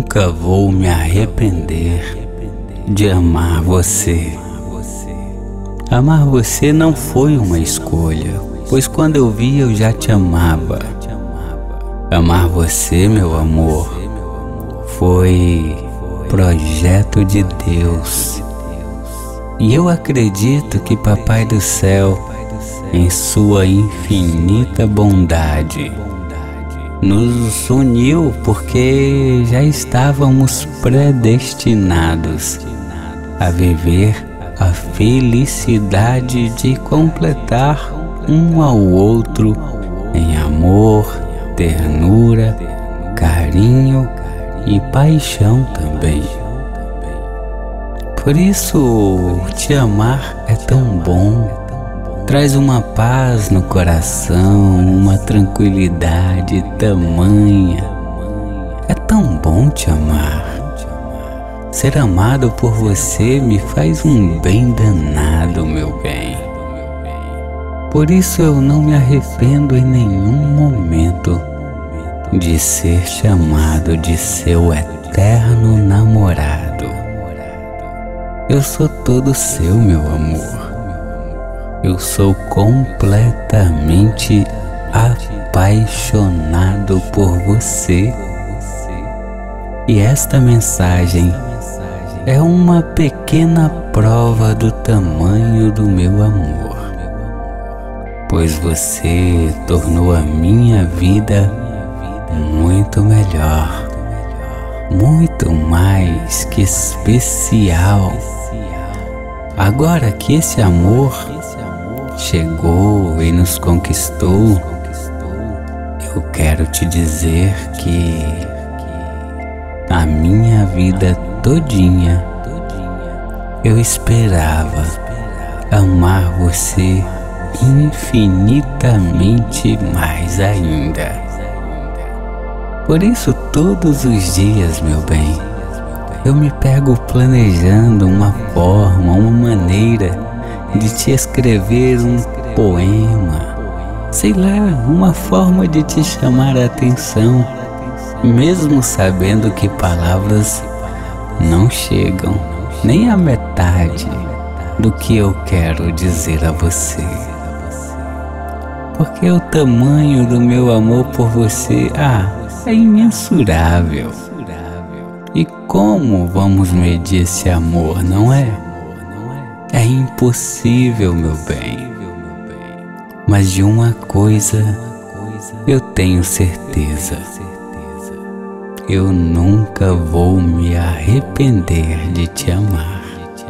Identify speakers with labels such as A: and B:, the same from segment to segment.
A: nunca vou me arrepender de amar você. Amar você não foi uma escolha, pois quando eu vi eu já te amava. Amar você, meu amor, foi projeto de Deus. E eu acredito que Papai do Céu, em sua infinita bondade, nos uniu porque já estávamos predestinados a viver a felicidade de completar um ao outro em amor, ternura, carinho e paixão também. Por isso, te amar é tão bom, traz uma paz no coração, uma tranquilidade tamanha. É tão bom te amar. Ser amado por você me faz um bem danado, meu bem. Por isso eu não me arrependo em nenhum momento de ser chamado de seu eterno namorado. Eu sou todo seu, meu amor. Eu sou completamente apaixonado por você. E esta mensagem é uma pequena prova do tamanho do meu amor, pois você tornou a minha vida muito melhor, muito mais que especial. Agora que esse amor chegou e nos conquistou, eu quero te dizer que a minha vida todinha eu esperava amar você infinitamente mais ainda. Por isso todos os dias, meu bem, eu me pego planejando uma forma, uma maneira de te escrever um poema, sei lá, uma forma de te chamar a atenção, mesmo sabendo que palavras não chegam nem à metade do que eu quero dizer a você. Porque o tamanho do meu amor por você, é imensurável. E como vamos medir esse amor, não é? É impossível, meu bem. Mas de uma coisa eu tenho certeza: eu nunca vou me arrepender de te amar.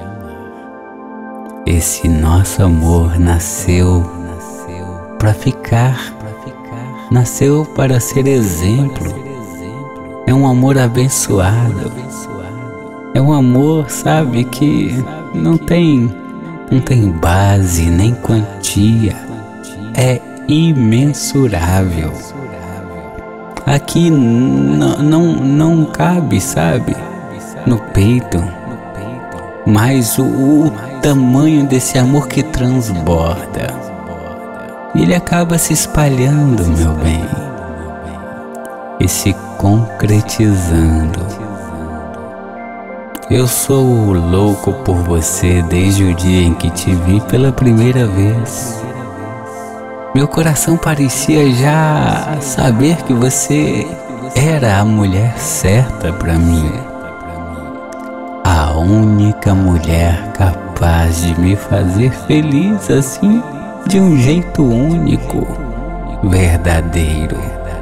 A: Esse nosso amor nasceu para ficar, nasceu para ser exemplo. É um amor abençoado. É um amor, sabe, que não tem base nem quantia. É imensurável. Aqui não cabe, sabe, no peito, mas o tamanho desse amor que transborda. Ele acaba se espalhando, meu bem, e se concretizando. Eu sou louco por você desde o dia em que te vi pela primeira vez. Meu coração parecia já saber que você era a mulher certa para mim. A única mulher capaz de me fazer feliz assim, de um jeito único, verdadeiro.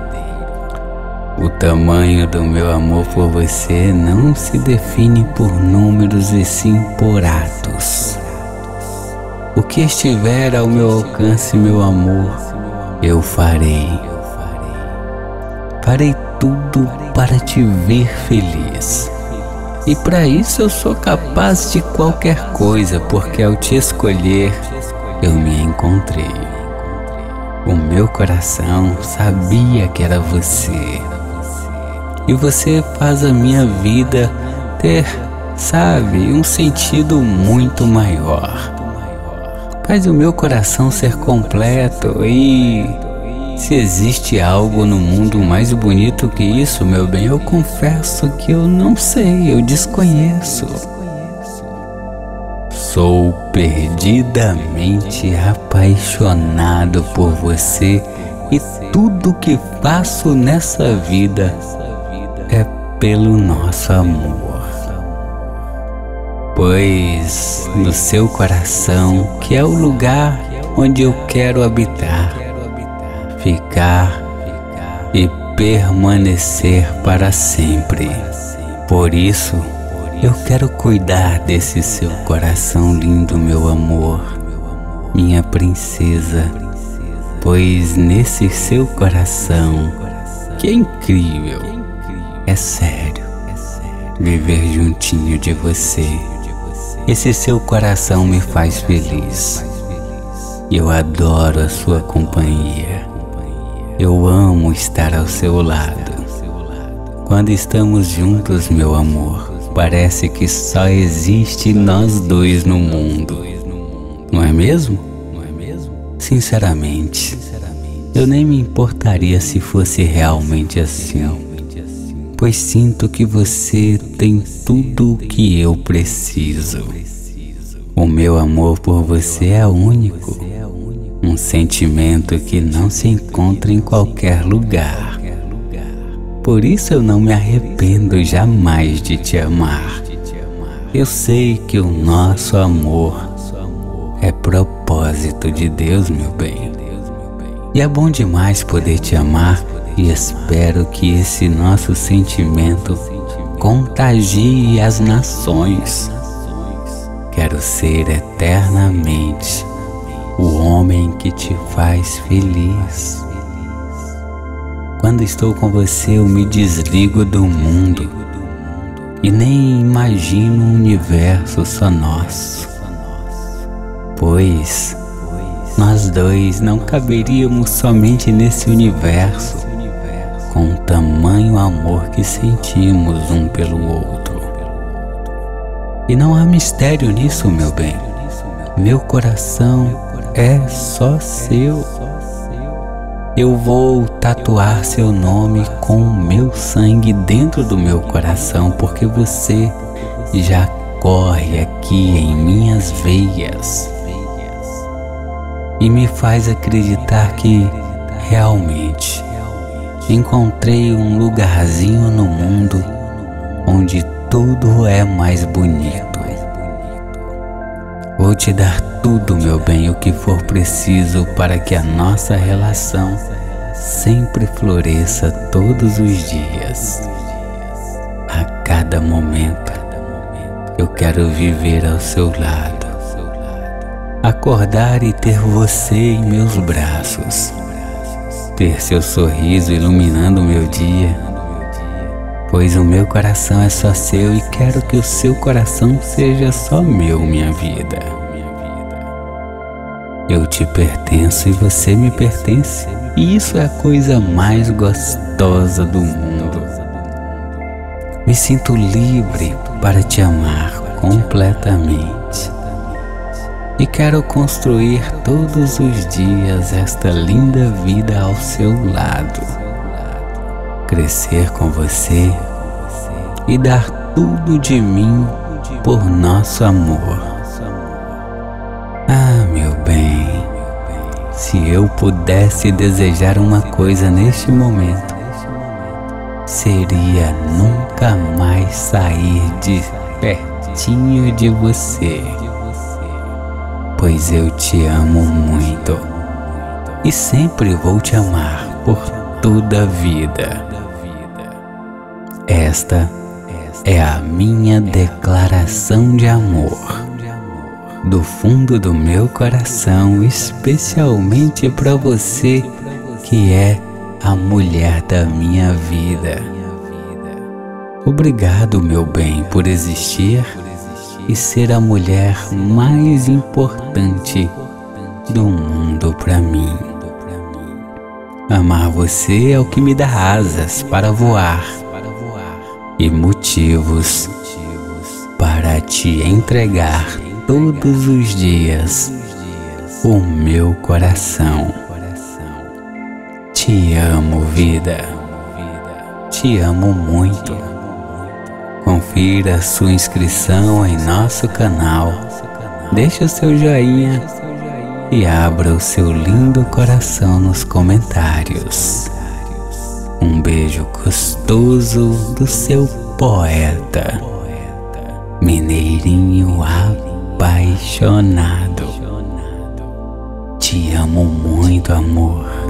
A: O tamanho do meu amor por você não se define por números e sim por atos. O que estiver ao meu alcance, meu amor, eu farei. Farei tudo para te ver feliz. E para isso eu sou capaz de qualquer coisa, porque ao te escolher, eu me encontrei. O meu coração sabia que era você. E você faz a minha vida ter, sabe, um sentido muito maior. Faz o meu coração ser completo e Se existe algo no mundo mais bonito que isso, meu bem, eu confesso que eu não sei, eu desconheço. Sou perdidamente apaixonado por você e tudo que faço nessa vida é pelo nosso amor. Pois no seu coração, que é o lugar onde eu quero habitar, ficar e permanecer para sempre. Por isso, eu quero cuidar desse seu coração lindo, meu amor, minha princesa, pois nesse seu coração, que é incrível, é sério, viver juntinho de você. Esse seu coração me faz feliz. Eu adoro a sua companhia. Eu amo estar ao seu lado. Quando estamos juntos, meu amor, parece que só existe nós dois no mundo. Não é mesmo? Sinceramente, eu nem me importaria se fosse realmente assim, pois sinto que você tem tudo o que eu preciso. O meu amor por você é único, um sentimento que não se encontra em qualquer lugar. Por isso eu não me arrependo jamais de te amar. Eu sei que o nosso amor é propósito de Deus, meu bem. E é bom demais poder te amar e espero que esse nosso sentimento contagie as nações. Quero ser eternamente o homem que te faz feliz. Quando estou com você, eu me desligo do mundo e nem imagino um universo só nosso, pois nós dois não caberíamos somente nesse universo, com o tamanho amor que sentimos um pelo outro. E não há mistério nisso, meu bem. Meu coração é só seu. Eu vou tatuar seu nome com o meu sangue dentro do meu coração, porque você já corre aqui em minhas veias e me faz acreditar que realmente encontrei um lugarzinho no mundo onde tudo é mais bonito. Vou te dar tudo, meu bem, o que for preciso para que a nossa relação sempre floresça todos os dias. A cada momento, eu quero viver ao seu lado, acordar e ter você em meus braços, ter seu sorriso iluminando o meu dia, pois o meu coração é só seu e quero que o seu coração seja só meu, minha vida. Eu te pertenço e você me pertence, e isso é a coisa mais gostosa do mundo. Me sinto livre para te amar completamente e quero construir todos os dias esta linda vida ao seu lado, crescer com você e dar tudo de mim por nosso amor. Ah, meu bem, se eu pudesse desejar uma coisa neste momento, seria nunca mais sair de pertinho de você, pois eu te amo muito e sempre vou te amar por toda a vida. Esta é a minha declaração de amor, do fundo do meu coração, especialmente para você que é a mulher da minha vida. Obrigado, meu bem, por existir e ser a mulher mais importante do mundo para mim. Amar você é o que me dá asas para voar e motivos para te entregar todos os dias o meu coração. Te amo, vida. Te amo muito. Confira sua inscrição em nosso canal. Deixe o seu joinha e abra o seu lindo coração nos comentários. Um beijo gostoso do seu poeta, mineirinho apaixonado. Te amo muito, amor.